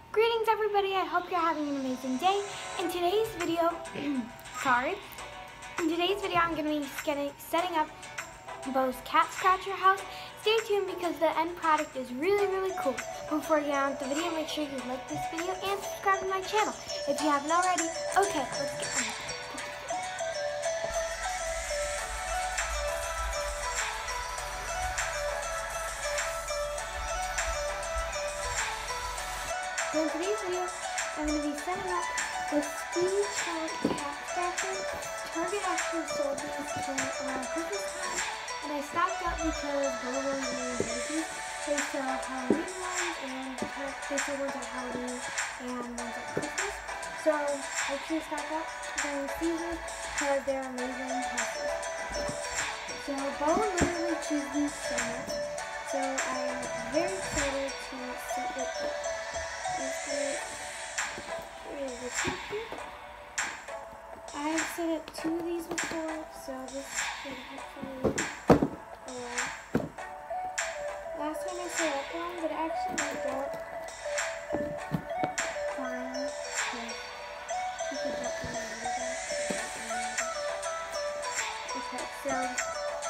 Greetings everybody, I hope you're having an amazing day. In today's video, I'm going to be setting up Bo's cat scratcher house. Stay tuned because the end product is really cool. Before you get on with the video, make sure you like this video and subscribe to my channel if you haven't already. Okay, let's get on. So in today's video, I'm going to be setting up the Speed Child cat scratcher. Target actually sold these around Christmas time, and I stocked up because Bo was really busy. They sell Halloween ones, and they sell ones at Halloween and ones at Christmas. So I actually stocked up during the season because they're amazing puppies. So Bo literally chews these so much. So I am very excited to set it up. I've set up 2 of these before, so this should hopefully allow. Last time I set up one, but it actually worked out fine. You can help me a little bit. Okay, so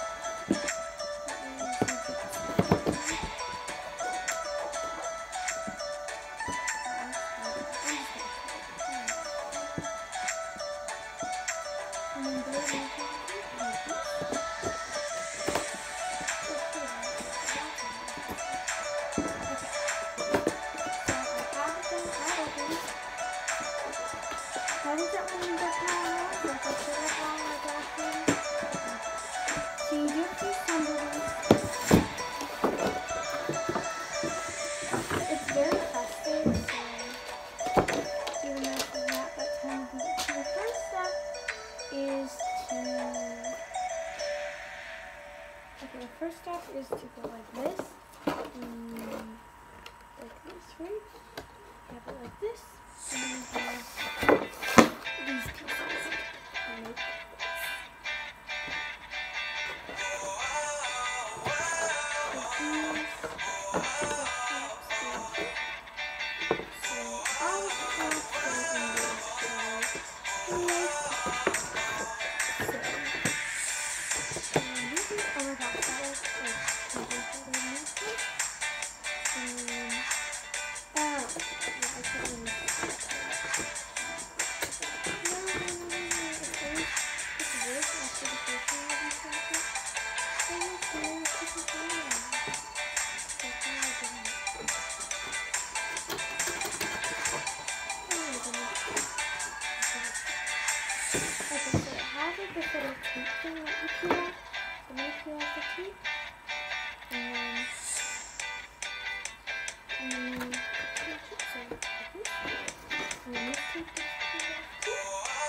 the first step is to go like this, right? Have it like this, and then have these pieces, and like this. This little tape thing that you peel off. So I'm going to peel off the tape. And then, this tape gets peeled off too.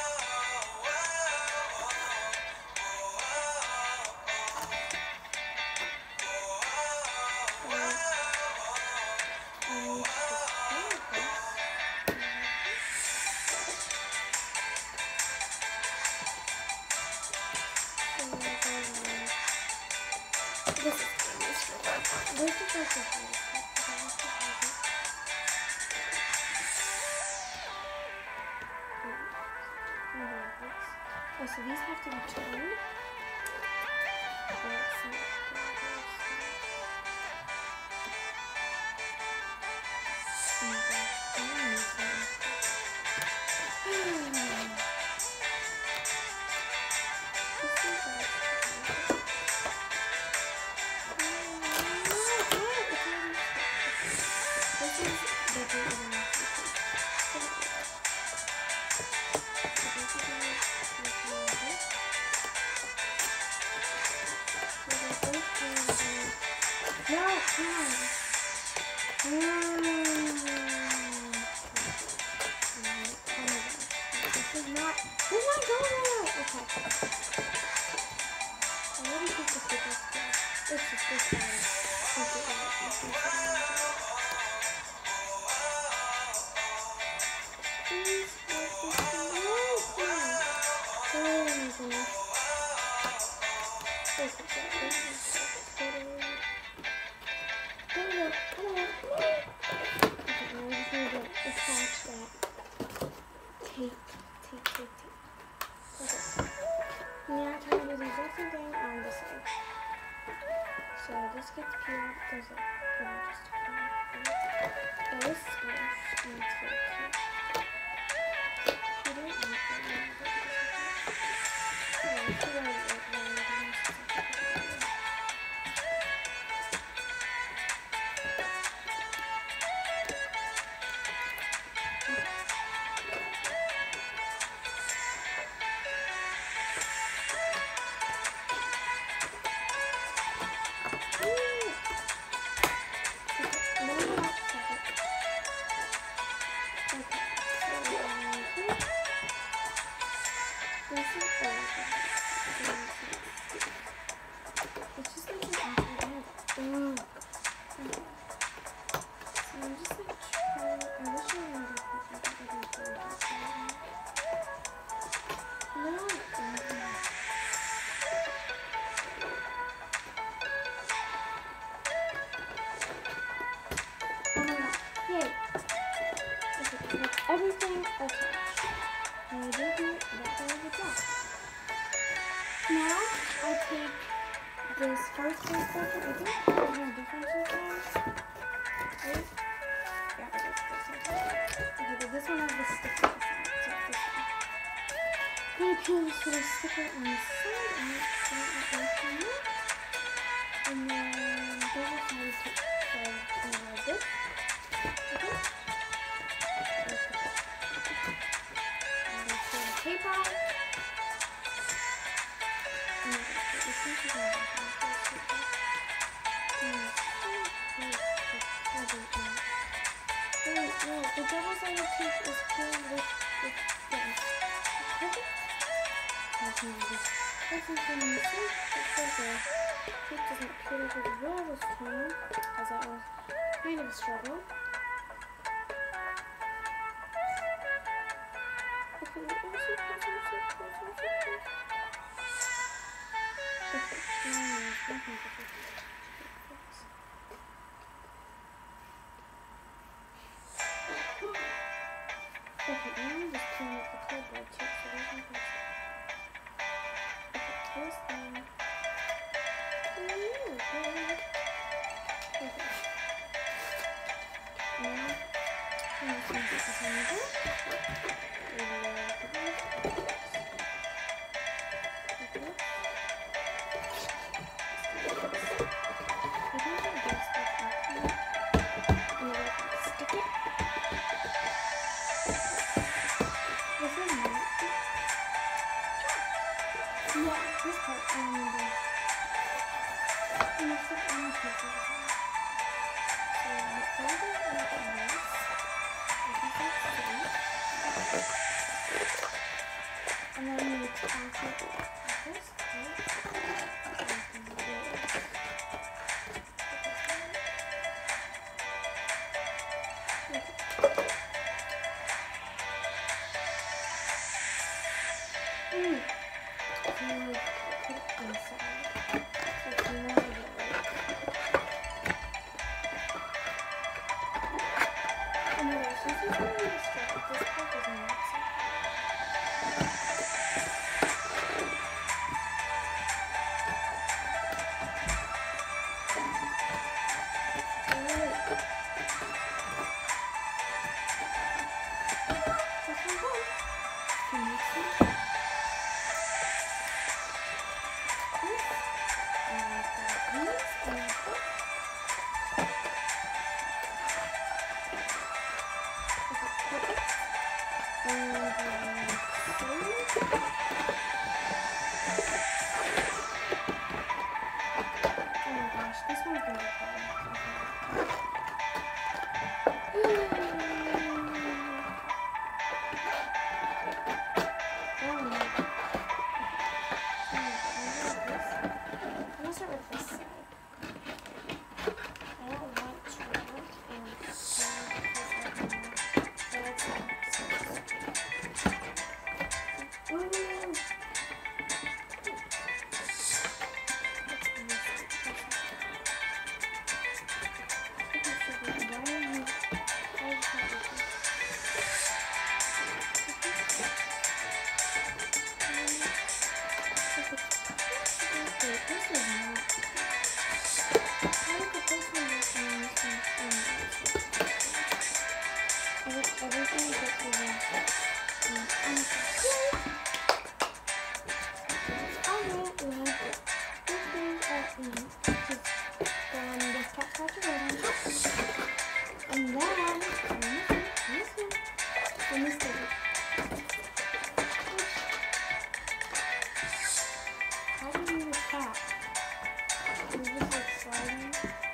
Oh, so these have to be turned. it? Oh, just a oh, this is orange. And it's very cute. She didn't like it. Yeah, she already ate one. Everything attached. And I did that part of the job. Now I take this first one second. I think there's no difference in size. Right? Yeah, it is this one. Okay, but this one has the sticker on the side. So it's this one. I'm gonna peel this little sticker on the side and it's going to go from there. And then double sided tape. So I'm gonna have this. Okay. Tape on. And this one is on wait, no, the double-sided tape is pulled with this. Perfect. This is from the tape. It says the tape doesn't peel over the roll this time, because that was kind of a struggle. Okay, now I'm just pulling up the cardboard too, so there's no place. Okay, this thing. Okay. Now, I'm just going to put this on the board. This part I remember. And it's like almost perfect. So I fold it and make it nice. I think that's sweet. And then we attach it like this, right? everything but the rest. And it's alright, we have this thing just go on this cat scratcher and then let me see. How do you use a cat? Is this like sliding?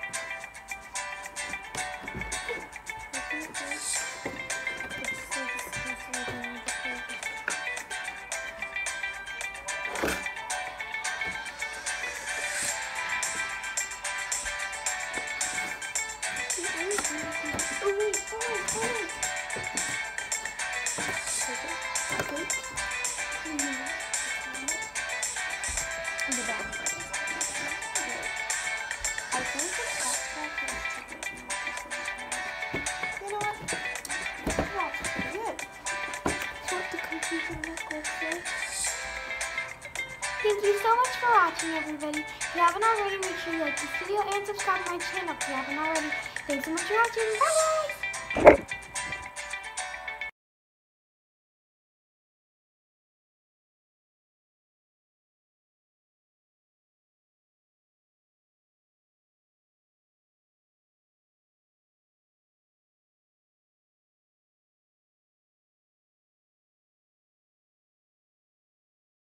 Thank you so much for watching, everybody. If you haven't already, make sure you like this video and subscribe to my channel if you haven't already. Thanks so much for watching. Bye, guys!